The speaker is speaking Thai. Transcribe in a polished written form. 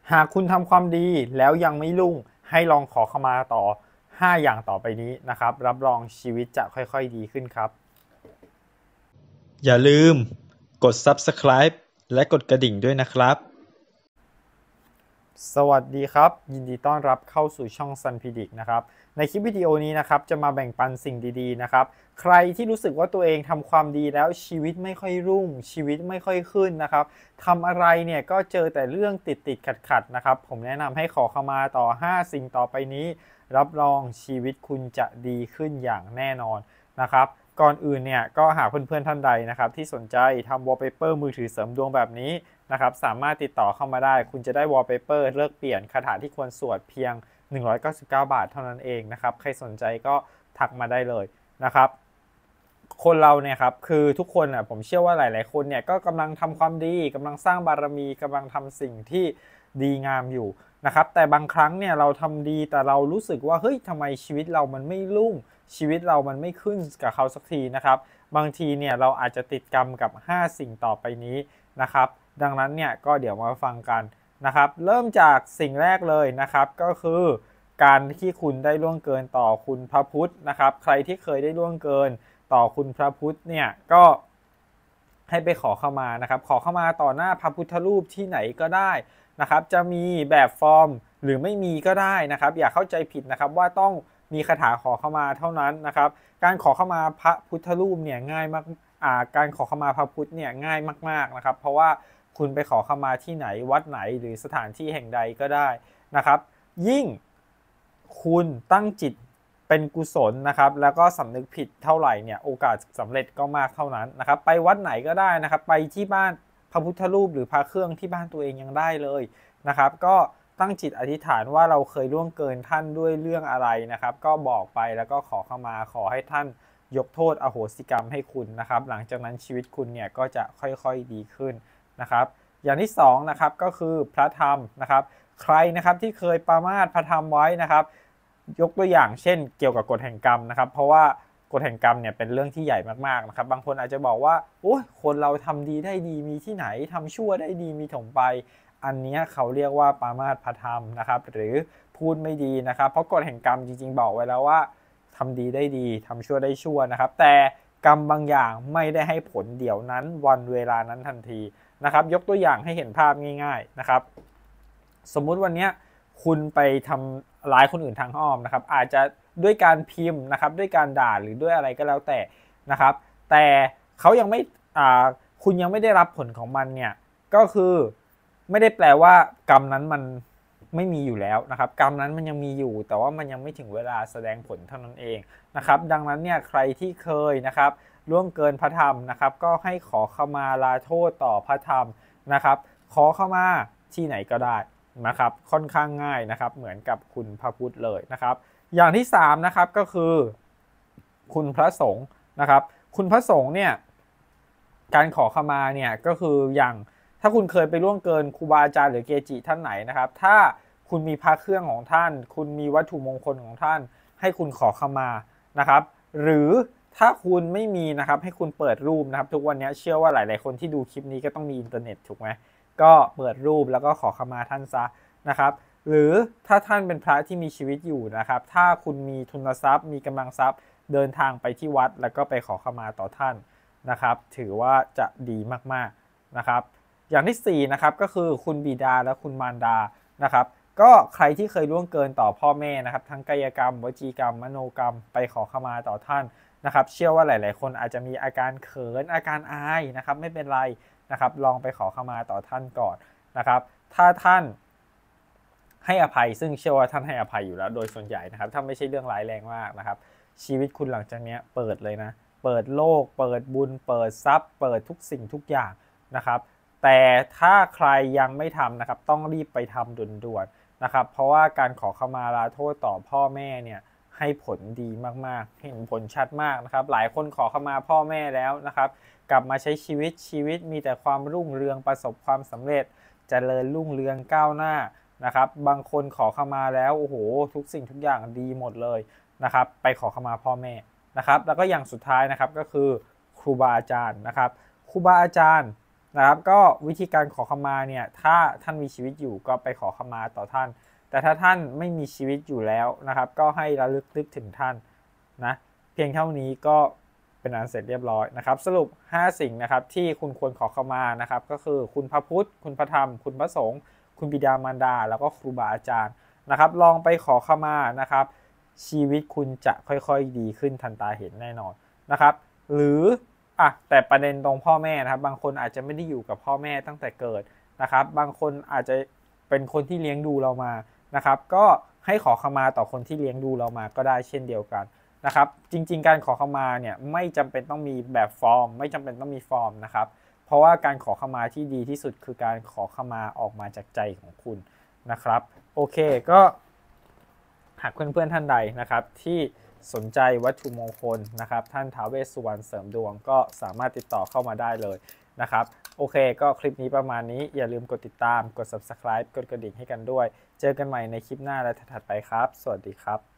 หากคุณทำความดีแล้วยังไม่รุ่งให้ลองขอขมาต่อ5อย่างต่อไปนี้นะครับรับรองชีวิตจะค่อยๆดีขึ้นครับอย่าลืมกด Subscribe และกดกระดิ่งด้วยนะครับสวัสดีครับยินดีต้อนรับเข้าสู่ช่อง Sun Predict นะครับในคลิปวิดีโอนี้นะครับจะมาแบ่งปันสิ่งดีๆนะครับใครที่รู้สึกว่าตัวเองทำความดีแล้วชีวิตไม่ค่อยรุ่งชีวิตไม่ค่อยขึ้นนะครับทำอะไรเนี่ยก็เจอแต่เรื่องติดๆขัดๆนะครับผมแนะนำให้ขอขมาต่อ5สิ่งต่อไปนี้รับรองชีวิตคุณจะดีขึ้นอย่างแน่นอนนะครับก่อนอื่นเนี่ยก็หากเพื่อนๆท่านใดนะครับที่สนใจทำ wallpaper มือถือเสริมดวงแบบนี้นะครับสามารถติดต่อเข้ามาได้คุณจะได้ wallpaper เลิกเปลี่ยนคาถาที่ควรสวดเพียง199 บาทเท่านั้นเองนะครับใครสนใจก็ทักมาได้เลยนะครับคนเราเนี่ยครับคือทุกคนอ่ะผมเชื่อว่าหลายๆคนเนี่ยก็กำลังทำความดีกำลังสร้างบารมีกำลังทำสิ่งที่ดีงามอยู่นะครับแต่บางครั้งเนี่ยเราทำดีแต่เรารู้สึกว่าเฮ้ยทำไมชีวิตเรามันไม่รุ่งชีวิตเรามันไม่ขึ้นกับเขาสักทีนะครับบางทีเนี่ยเราอาจจะติดกรรมกับ5สิ่งต่อไปนี้นะครับดังนั้นเนี่ยก็เดี๋ยวมาฟังกันนะครับเริ่มจากสิ่งแรกเลยนะครับก็คือการที่คุณได้ล่วงเกินต่อคุณพระพุทธนะครับใครที่เคยได้ล่วงเกินต่อคุณพระพุทธเนี่ยก็ให้ไปขอเข้ามานะครับขอเข้ามาต่อหน้าพระพุทธรูปที่ไหนก็ได้นะครับจะมีแบบฟอร์มหรือไม่มีก็ได้นะครับอย่าเข้าใจผิดนะครับว่าต้องมีคาถาขอเข้ามาเท่านั้นนะครับการขอเข้ามาพระพุทธรูปเนี่ยง่ายมากการขอเข้ามาพระพุทธเนี่ยง่ายมากๆนะครับเพราะว่าคุณไปขอเข้ามาที่ไหนวัดไหนหรือสถานที่แห่งใดก็ได้นะครับยิ่งคุณตั้งจิตเป็นกุศลนะครับแล้วก็สำนึกผิดเท่าไหร่เนี่ยโอกาสสำเร็จก็มากเท่านั้นนะครับไปวัดไหนก็ได้นะครับไปที่บ้านพระพุทธรูปหรือพระเครื่องที่บ้านตัวเองยังได้เลยนะครับก็ตั้งจิตอธิษฐานว่าเราเคยล่วงเกินท่านด้วยเรื่องอะไรนะครับก็บอกไปแล้วก็ขอเข้ามาขอให้ท่านยกโทษอโหสิกรรมให้คุณนะครับหลังจากนั้นชีวิตคุณเนี่ยก็จะค่อยๆดีขึ้นนะครับอย่างที่2นะครับก็คือพระธรรมนะครับใครนะครับที่เคยปรามาสพระธรรมไว้นะครับยกตัวอย่างเช่นเกี่ยวกับกฎแห่งกรรมนะครับเพราะว่ากฎแห่งกรรมเนี่ยเป็นเรื่องที่ใหญ่มากๆนะครับบางคนอาจจะบอกว่าโอ้ยคนเราทำดีได้ดีมีที่ไหนทำชั่วได้ดีมีถมไปอันนี้เขาเรียกว่าปรามาสพระธรรมนะครับหรือพูดไม่ดีนะครับเพราะกฎแห่งกรรมจริงๆบอกไว้แล้วว่าทำดีได้ดีทำชั่วได้ชั่วนะครับแต่กรรมบางอย่างไม่ได้ให้ผลเดี๋ยวนั้นวันเวลานั้นทันทีนะครับยกตัวอย่างให้เห็นภาพง่ายๆนะครับสมมุติวันนี้คุณไปทำร้ายคนอื่นทางอ้อมนะครับอาจจะด้วยการพิมพ์นะครับด้วยการด่าหรือด้วยอะไรก็แล้วแต่นะครับแต่เขายังไม่คุณยังไม่ได้รับผลของมันเนี่ยก็คือไม่ได้แปลว่ากรรมนั้นมันไม่มีอยู่แล้วนะครับกรรมนั้นมันยังมีอยู่แต่ว่ามันยังไม่ถึงเวลาแสดงผลเท่านั้นเองนะครับดังนั้นเนี่ยใครที่เคยนะครับล่วงเกินพระธรรมนะครับก็ให้ขอขมาลาโทษต่อพระธรรมนะครับขอเข้ามาที่ไหนก็ได้นะครับค่อนข้างง่ายนะครับเหมือนกับคุณพระพุทธเลยนะครับอย่างที่3นะครับก็คือคุณพระสงฆ์นะครับคุณพระสงฆ์เนี่ยการขอขมาเนี่ยก็คืออย่างถ้าคุณเคยไปล่วงเกินครูบาอาจารย์หรือเกจิท่านไหนนะครับถ้าคุณมีพระเครื่องของท่านคุณมีวัตถุมงคลของท่านให้คุณขอขมานะครับหรือถ้าคุณไม่มีนะครับให้คุณเปิดรูปนะครับทุกวันนี้เชื่อว่าหลายๆคนที่ดูคลิปนี้ก็ต้องมีอินเทอร์เน็ตถูกไหมก็เปิดรูปแล้วก็ขอขมาท่านซะนะครับหรือถ้าท่านเป็นพระที่มีชีวิตอยู่นะครับถ้าคุณมีทุนทรัพย์มีกำลังทรัพย์เดินทางไปที่วัดแล้วก็ไปขอขมาต่อท่านนะครับถือว่าจะดีมากๆนะครับอย่างที่4นะครับก็คือคุณบิดาและคุณมารดานะครับก็ใครที่เคยล่วงเกินต่อพ่อแม่นะครับทั้งกายกรรมวจีกรรมมโนกรรมไปขอขมาต่อท่านนะครับเชื่อว่าหลายๆคนอาจจะมีอาการเขินอาการอายนะครับไม่เป็นไรนะครับลองไปขอขมาต่อท่านก่อนนะครับถ้าท่านให้อภัยซึ่งเชื่อว่าท่านให้อภัยอยู่แล้วโดยส่วนใหญ่นะครับถ้าไม่ใช่เรื่องร้ายแรงมากนะครับชีวิตคุณหลังจากนี้เปิดเลยนะเปิดโลกเปิดบุญเปิดทรัพย์เปิดทุกสิ่งทุกอย่างนะครับแต่ถ้าใครยังไม่ทำนะครับต้องรีบไปทำด่วนๆนะครับเพราะว่าการขอขมาลาโทษต่อพ่อแม่เนี่ยให้ผลดีมากๆเห็นผลชัดมากนะครับหลายคนขอขมาพ่อแม่แล้วนะครับกลับมาใช้ชีวิตมีแต่ความรุ่งเรืองประสบความสำเร็จเจริญรุ่งเรืองก้าวหน้านะครับบางคนขอขมาแล้วโอ้โหทุกสิ่งทุกอย่างดีหมดเลยนะครับไปขอขมาพ่อแม่นะครับแล้วก็อย่างสุดท้ายนะครับก็คือครูบาอาจารย์นะครับครูบาอาจารย์นะครับก็วิธีการขอขมาเนี่ยถ้าท่านมีชีวิตอยู่ก็ไปขอขมาต่อท่านแต่ถ้าท่านไม่มีชีวิตอยู่แล้วนะครับก็ให้ระลึกนึกถึงท่านนะเพียงเท่านี้ก็เป็นอันเสร็จเรียบร้อยนะครับสรุป5สิ่งนะครับที่คุณควรขอขมานะครับก็คือคุณพระพุทธคุณพระธรรมคุณพระสงฆ์คุณบิดามารดาแล้วก็ครูบาอาจารย์นะครับลองไปขอขมานะครับชีวิตคุณจะค่อยๆดีขึ้นทันตาเห็นแน่นอนนะครับหรือแต่ประเด็นตรงพ่อแม่นะครับบางคนอาจจะไม่ได้อยู่กับพ่อแม่ตั้งแต่เกิดนะครับบางคนอาจจะเป็นคนที่เลี้ยงดูเรามานะครับก็ให้ขอขมาต่อคนที่เลี้ยงดูเรามาก็ได้เช่นเดียวกันนะครับจริงๆการขอขมาเนี่ยไม่จำเป็นต้องมีแบบฟอร์มไม่จำเป็นต้องมีฟอร์มนะครับเพราะว่าการขอขมาที่ดีที่สุดคือการขอขมาออกมาจากใจของคุณนะครับโอเคก็หากเพื่อนๆท่านใดนะครับที่สนใจวัตถุมงคลนะครับท่านท้าวเวสสุวรรณเสริมดวงก็สามารถติดต่อเข้ามาได้เลยนะครับโอเคก็คลิปนี้ประมาณนี้อย่าลืมกดติดตามกด Subscribe กดกระดิ่งให้กันด้วยเจอกันใหม่ในคลิปหน้าและถัดไปครับสวัสดีครับ